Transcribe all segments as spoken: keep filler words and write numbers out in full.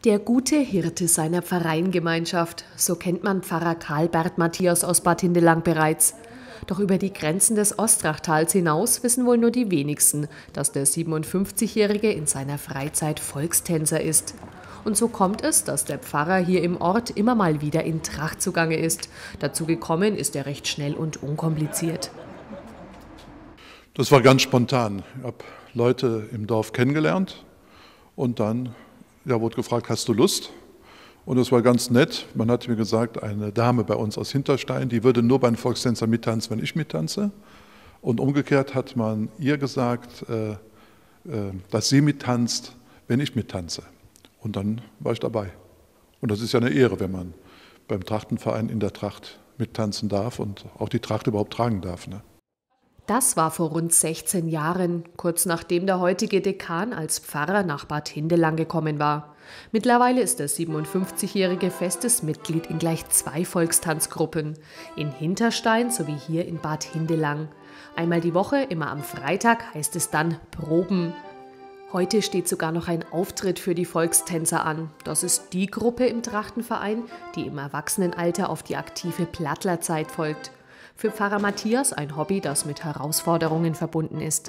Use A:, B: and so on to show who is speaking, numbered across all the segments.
A: Der gute Hirte seiner Pfarreiengemeinschaft, so kennt man Pfarrer Karl Bert Matthias aus Bad Hindelang bereits. Doch über die Grenzen des Ostrachtals hinaus wissen wohl nur die wenigsten, dass der siebenundfünfzigjährige in seiner Freizeit Volkstänzer ist. Und so kommt es, dass der Pfarrer hier im Ort immer mal wieder in Tracht zugange ist. Dazu gekommen ist er recht schnell und unkompliziert.
B: Das war ganz spontan. Ich habe Leute im Dorf kennengelernt und dann ja, wurde gefragt, hast du Lust? Und das war ganz nett. Man hat mir gesagt, eine Dame bei uns aus Hinterstein, die würde nur bei den Volkstänzern mittanzen, wenn ich mittanze. Und umgekehrt hat man ihr gesagt, äh, äh, dass sie mittanzt, wenn ich mittanze. Und dann war ich dabei. Und das ist ja eine Ehre, wenn man beim Trachtenverein in der Tracht mittanzen darf und auch die Tracht überhaupt tragen darf, ne?
A: Das war vor rund sechzehn Jahren, kurz nachdem der heutige Dekan als Pfarrer nach Bad Hindelang gekommen war. Mittlerweile ist der siebenundfünfzigjährige festes Mitglied in gleich zwei Volkstanzgruppen, in Hinterstein sowie hier in Bad Hindelang. Einmal die Woche, immer am Freitag, heißt es dann Proben. Heute steht sogar noch ein Auftritt für die Volkstänzer an. Das ist die Gruppe im Trachtenverein, die im Erwachsenenalter auf die aktive Plattlerzeit folgt. Für Pfarrer Matthias ein Hobby, das mit Herausforderungen verbunden ist.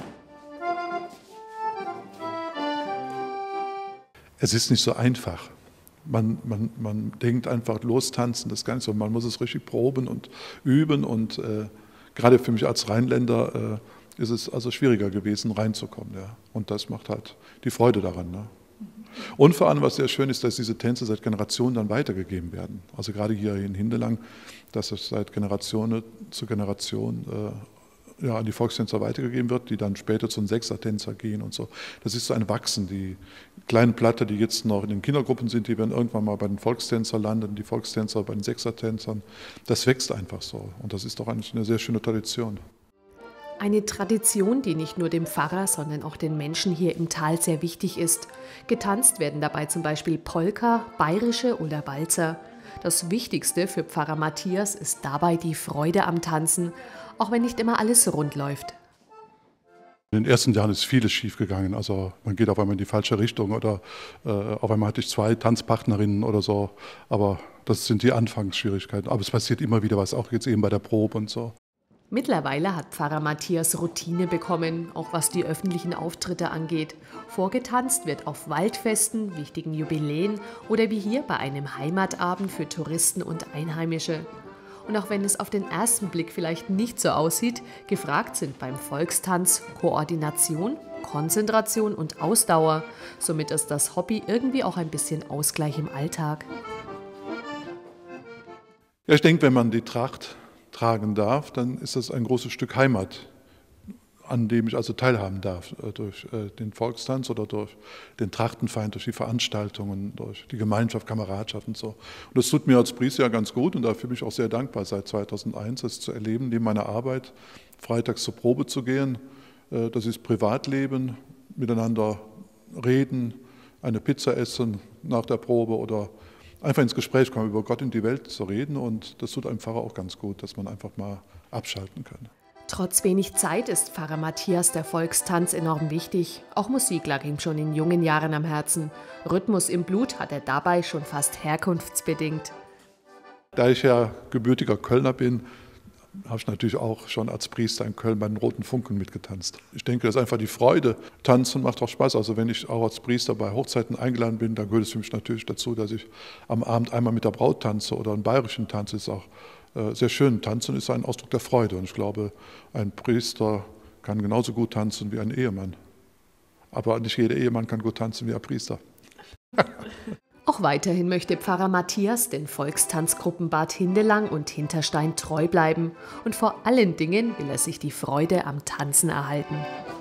B: Es ist nicht so einfach. Man, man, man denkt einfach, lostanzen, das ist gar nicht so. Man muss es richtig proben und üben. Und äh, gerade für mich als Rheinländer äh, ist es also schwieriger gewesen, reinzukommen. Ja. Und das macht halt die Freude daran. Ne? Und vor allem, was sehr schön ist, dass diese Tänze seit Generationen dann weitergegeben werden. Also gerade hier in Hindelang, dass es seit Generation zu Generation äh, ja, an die Volkstänzer weitergegeben wird, die dann später zu den Sechsertänzer gehen und so. Das ist so ein Wachsen. Die kleinen Platte, die jetzt noch in den Kindergruppen sind, die werden irgendwann mal bei den Volkstänzern landen, die Volkstänzer bei den Sechsertänzern. Das wächst einfach so. Und das ist doch eigentlich eine sehr schöne Tradition.
A: Eine Tradition, die nicht nur dem Pfarrer, sondern auch den Menschen hier im Tal sehr wichtig ist. Getanzt werden dabei zum Beispiel Polka, Bayerische oder Walzer. Das Wichtigste für Pfarrer Matthias ist dabei die Freude am Tanzen, auch wenn nicht immer alles rund läuft.
B: In den ersten Jahren ist vieles schiefgegangen. Also man geht auf einmal in die falsche Richtung oder äh, auf einmal hatte ich zwei Tanzpartnerinnen oder so. Aber das sind die Anfangsschwierigkeiten. Aber es passiert immer wieder was, auch jetzt eben bei der Probe und so.
A: Mittlerweile hat Pfarrer Matthias Routine bekommen, auch was die öffentlichen Auftritte angeht. Vorgetanzt wird auf Waldfesten, wichtigen Jubiläen oder wie hier bei einem Heimatabend für Touristen und Einheimische. Und auch wenn es auf den ersten Blick vielleicht nicht so aussieht, gefragt sind beim Volkstanz Koordination, Konzentration und Ausdauer. Somit ist das Hobby irgendwie auch ein bisschen Ausgleich im Alltag.
B: Ja, ich denke, wenn man die Tracht tragen darf, dann ist das ein großes Stück Heimat, an dem ich also teilhaben darf, durch den Volkstanz oder durch den Trachtenverein, durch die Veranstaltungen, durch die Gemeinschaft, Kameradschaft und so. Und das tut mir als Priester ja ganz gut und dafür bin ich auch sehr dankbar, seit zweitausendeins das zu erleben, neben meiner Arbeit, freitags zur Probe zu gehen. Das ist Privatleben, miteinander reden, eine Pizza essen nach der Probe oder einfach ins Gespräch kommen, über Gott und die Welt zu reden, und das tut einem Pfarrer auch ganz gut, dass man einfach mal abschalten kann.
A: Trotz wenig Zeit ist Pfarrer Matthias der Volkstanz enorm wichtig. Auch Musik lag ihm schon in jungen Jahren am Herzen. Rhythmus im Blut hat er dabei schon fast herkunftsbedingt.
B: Da ich ja gebürtiger Kölner bin, habe ich natürlich auch schon als Priester in Köln bei den Roten Funken mitgetanzt. Ich denke, das ist einfach die Freude. Tanzen macht auch Spaß. Also wenn ich auch als Priester bei Hochzeiten eingeladen bin, dann gehört es für mich natürlich dazu, dass ich am Abend einmal mit der Braut tanze oder einen bayerischen Tanz. Das ist auch äh, sehr schön. Tanzen ist ein Ausdruck der Freude. Und ich glaube, ein Priester kann genauso gut tanzen wie ein Ehemann. Aber nicht jeder Ehemann kann gut tanzen wie ein Priester.
A: Auch weiterhin möchte Pfarrer Matthias den Volkstanzgruppen Bad Hindelang und Hinterstein treu bleiben. Und vor allen Dingen will er sich die Freude am Tanzen erhalten.